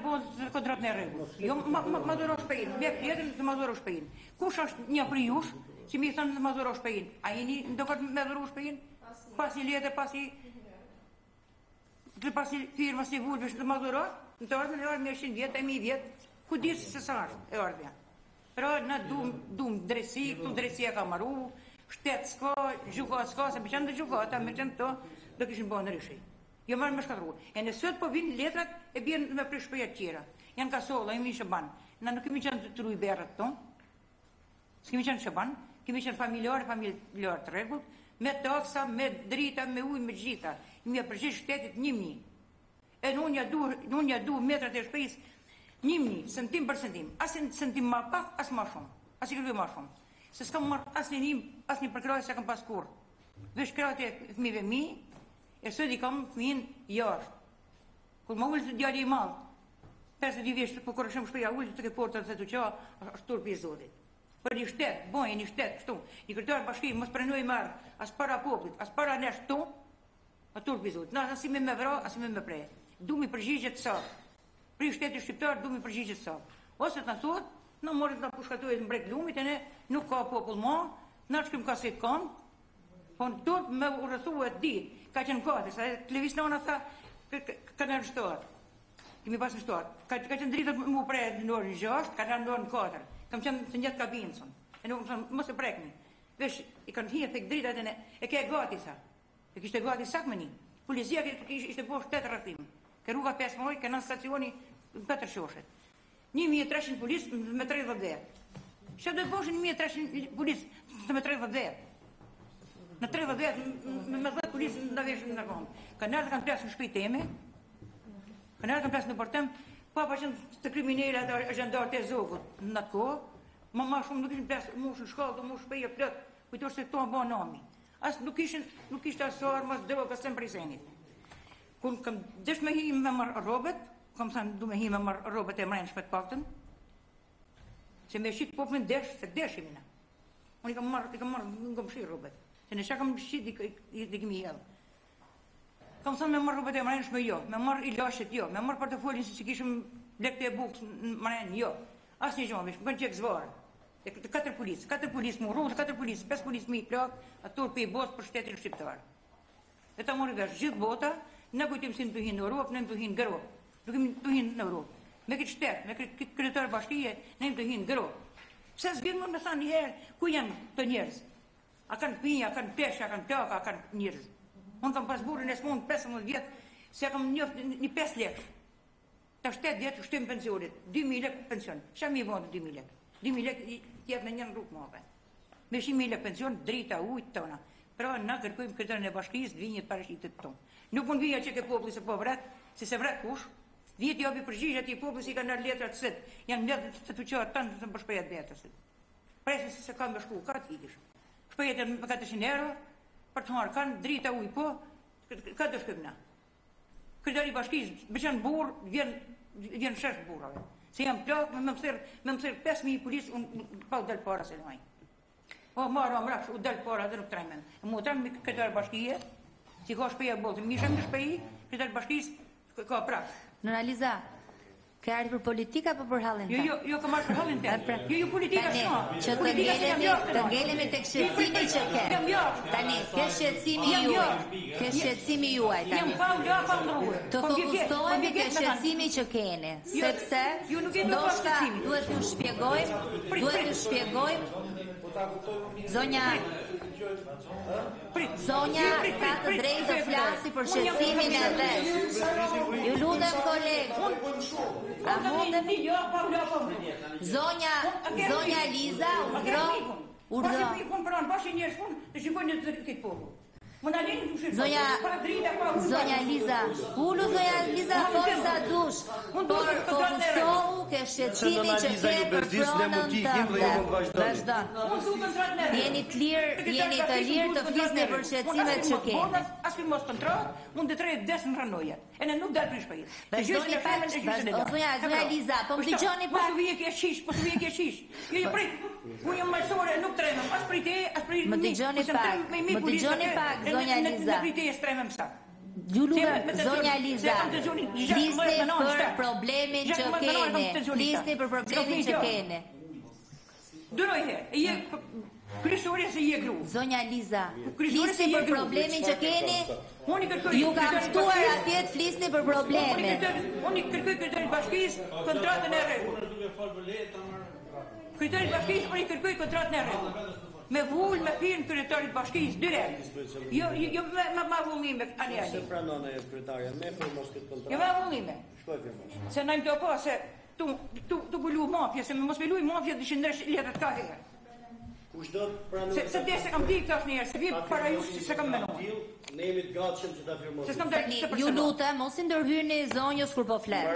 bëhet kontrat në rregull. Jo ma dhuro shpejt, bjek tjetër të ma dhuro shpejt. Kush është një prej jush, që mi thënë të ma dhuro shpejt? A jeni ndokët me dhuro shpejt? Pasi letër, pasi firma si vulvesh të ma dhuro? Në të ardhën e ardhën me 100 vjetë, e 1000 vjetë, ku disë se sa është e ardhëja. Pra na dum drejtësi, këtu drejtësia ka marru, shtetë s'ka, gjukat s'ka, se me qenë dhe gjukata, me qenë to, do kishin bënë në rishej. Jo marrë me shkatru. E në sot po vinë letrat e bjen me prish shpejat tjera. Janë kasolla, jemi Shëban. Na nuk kemi qenë të ruj berrat tonë. S'kemi qenë Shëban, kemi qenë familjar të rregullt, me taksa, me drita, me ujë, me gjitha. Një përgjigj shtetit 1000. E unë ja du metrat e shpejs 1000, centim për centim. As një centim ma pak, as ma shumë. As i kërkuj ma shumë. Se s'kam marrë as një përkrajë se kam pas kur. Vesh krajë e fëmijëve mi, e sot i kam fëmijën jashtë. Kur ma ullë të djali i malë, 52 vjeç, po kur shumë shpeja ullë të ke portat të qa, është turpi i Zotit. Për një shtetë, bojë një shtetë, kështu, një kryetar bashki, mos prenoj marë, as para poplit, as para nesh këtu, a turpi i Zotit. Na, as i me vra, as i me prej. Du mi përgjigjet sa. Për shteti shqiptar, du mi përgjigjet sa. Ose të në thot, në morit në pushkatujet në brek lumit, e ne nuk ka popull ma, na që kem ka se të kam, po në tot me urëthu e dit, ka qenë kate, sa televis në tha, ka në shtuar. Kemi pas në shtuar. Ka qenë dritët mu prej në orën 6, ka në orën 4. Kam qenë të njëtë kabinëson. E nuk më thëmë, mos e prekni. Vesh, i kanë hirë të dritët e ke gati, sa. E kishte gati sak me një. Polizia ishte po 7 rrëthim. Ke rruga 5 moj, ke në stacioni 4 shoshet. 1300 polis me 30 dhe. Që do e boshin 1300 polis me 30 dhe? Në 30 dhe, me 10 polis në veshën në rëndë. Kanarët kanë plasë në shpejteme, kanarët kanë plasë në portem, papa qënë të kriminele atë gjendarët e zogut në atë kohë, ma shumë nuk ishin plasë, mu shë shkallë, mu shpeje plët, kujto se këto më bëha nami. Asë nuk ishte asë armas, drogë, asë për i senit. Kur kam desh me hi me marë robet, kam thënë du me hi me marë robet e mrenë shpet paktën, se me shqitë popën desh, se deshim na. Unë i kam marë, nuk kam shqirë robet. Se në shka kam shqitë i kemi jelë. Kam thënë me marë robet e mrenë shme jo, me marë i lashet jo, me marë portofolin si kishëm lekte e bukës në mrenë jo. Asë një gjonë, më bënë qekë zvarë. 4 polis mu rrugë, 4 polis, 5 polis mi i plak, atur për i botë për shtetin shqiptar. E ta mori vesh gjithë bota, në kujtim si në të hinë në Europë, në të hinë në Europë. Nuk im të hinë në Europë. Me këtë shtetë, me këtë kryetar bashkije, në im të hinë në Europë. Pse s'vjen më me thanë njëherë, ku janë të njerëz? A kanë pinja, a kanë peshë, a kanë plaka, a kanë njerëz. Unë kam pas burën e smonë 15 vjetë, se kam njëftë një 5 lekë. Ta 7 vjetë shtim pensionit, 2000 lekë pension. Qa mi vonë 2000 lekë? 2000 lekë tjetë në një rrugë mëve. Me 100.000 lekë pension, drita, ujtë tona. Pra na kërkojmë kryetarën e bashkisë të vinjët parashitit tonë. Nuk mund vija që ke populli se po vret, si se vret kush. Vjetë jobi përgjigje ati populli si ka nërë letrat sët, janë letrat të të qarë tanë të më përshpejat betës. Presin se ka me shku, ka të ikish. Shpejat e me 400 euro, për të marë kanë, drita ujë po, ka të shkëm na. Kryetari i bashkisë, bëqen burë, vjen shesh burave. Se jam plak, me më thërë 5.000 polisë, unë pa u delë para se në majnë. O, marë amraksh, u delë para dhe nuk trajmen. E mu trajmen me kryetar bashkije, si ka shpeja botë. Mi shem në shpeji, kryetar bashkijës ka prakë. Nona Liza, ke ardhë për politika apo për hallin të? Jo, kam ardhë për hallin të. Jo, politika shumë. Që të ngelemi të këshetësimi që ke. Tani, ke shqetësimi juaj. Jem pa u la, pa u ndruhe. Të fokusohemi ke shqetësimi që kene. Sepse, ndoshta duhet ju shpjegojmë, Zonja ka të drejtë të flasi për shqetësimin e vetë. Ju lutem kolegë. A mundem? Zonja Liza, urdhro. Zonja Liza, ulu Zonja Liza forsa dush, por fokusohu ke shqetësimi që ke për pronën tënde. Vazhdo. Jeni të lirë të flisni për shqetësimet që keni. Asë mos kontrat, mund të trejë desë në ranojet. E në nuk dalë për shpejt. Vazhdoni pak, Zonja Liza, po më dëgjoni pak. Po të vije kje shish. Jo, prit. Unë jam mësore, nuk trejmë. Asë prit e, asë prit Më dëgjoni pak, Zonja Liza. Ju lutem, zonja Liza, flisni për problemin që kene, flisni për problemin që kene. Dëroj je kryesore se je gru. Zonja Liza, flisni për problemin që keni, ju kam ftuar atje të flisni për problemin. Unë kërkoj kryetarët bashkisë kontratën e rregull. Kryetarët bashkisë unë kërkoj kontratën e rregull. Me vull, me pirë në kryetarit bashkisë, direkt. Jo me vullime, ani. Se pranon e kryetarja, me firmos këtë kontratë. Jo me vullime. Shkoj firmos. Se na do pa se tu bulu mafja, se me mos me luj mafja të shëndesh letët ka herë. Kushdo të pranoj. Se dhe se kam di tash një herë, se vi para ju se kam menuar. Ne jemi të gatshëm që ta firmosim. Se s'kam dalë Ju lutem, mos i ndërhyni zonjës kur po flet.